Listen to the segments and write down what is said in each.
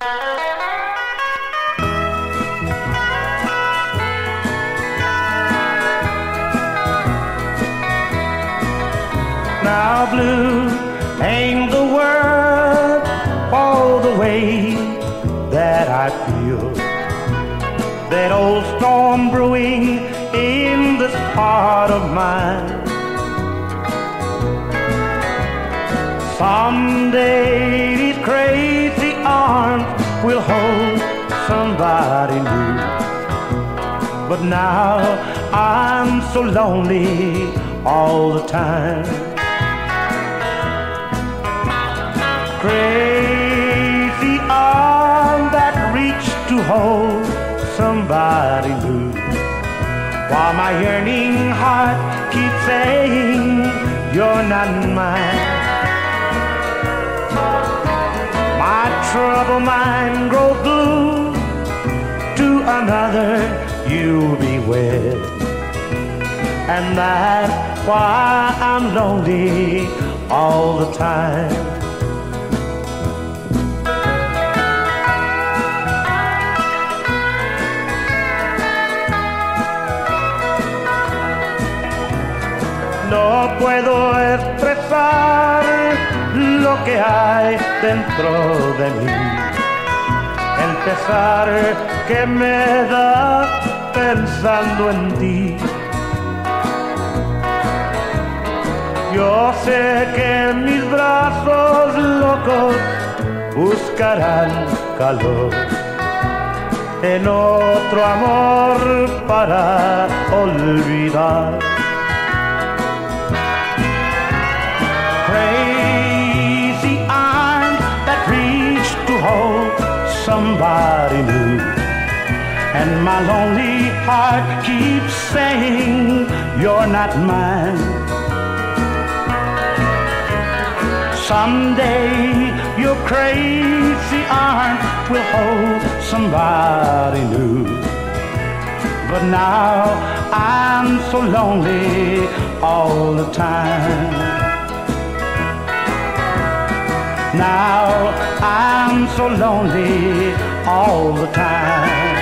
Now blue ain't the word for the way that I feel. That old storm brewing in this heart of mine. Someday these crazy arms will hold somebody new. But now I'm so lonely all the time. Crazy arms that reach to hold somebody new, while my yearning heart keeps saying you're not mine. My troubled mind grows blue, to another you'll be wed, and that's why I'm lonely all the time. No puedo expresar lo que hay dentro de mí, el pesar que me da pensando en ti. Yo sé que mis brazos locos buscarán calor en otro amor para olvidar. Crazy arms that reach to hold somebody new, and my lonely heart keeps saying you're not mine. Someday your crazy arms will hold somebody new, but now I'm so lonely all the time. Now I'm so lonely all the time.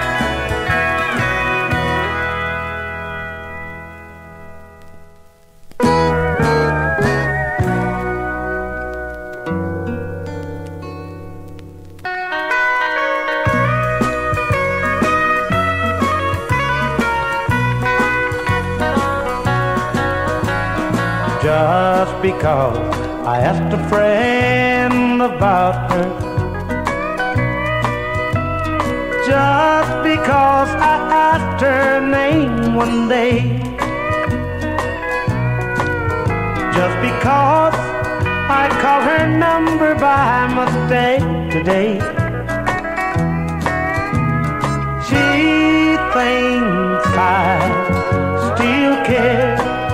Just because I asked a friend about her, just because I asked her name one day, just because I called her number by mistake today, she thinks I still care.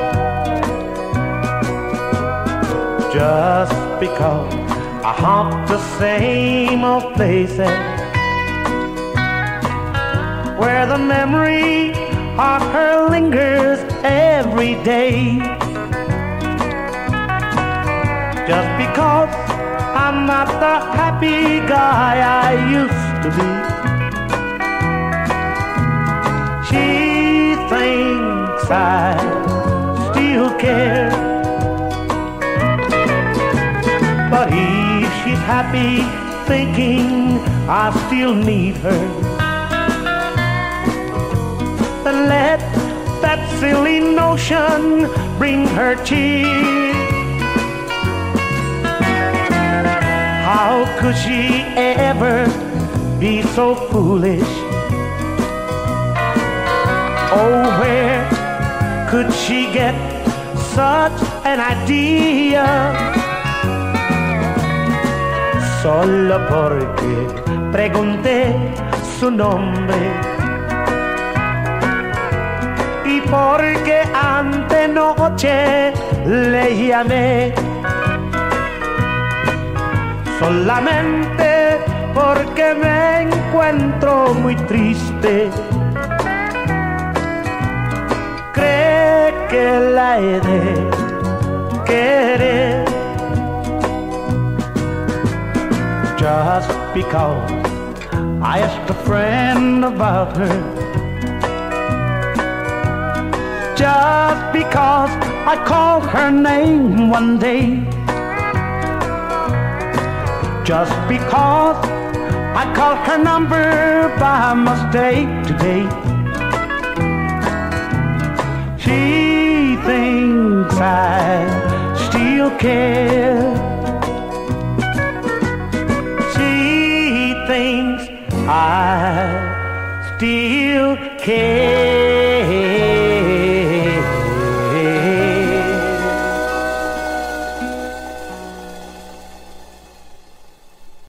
Just because I haunt the same old places where the memory of her lingers every day. Just because I'm not the happy guy I used to be, she thinks I still care. But if she's happy thinking I still need her, then let that silly notion bring her tears. How could she ever be so foolish? Oh, where could she get such an idea? Solo porque pregunté su nombre y porque antenoche le llamé, solamente porque me encuentro muy triste. Cree que la he de just because I asked a friend about her, just because I called her name one day, just because I called her number by mistake today. She thinks I still care. She thinks I still care.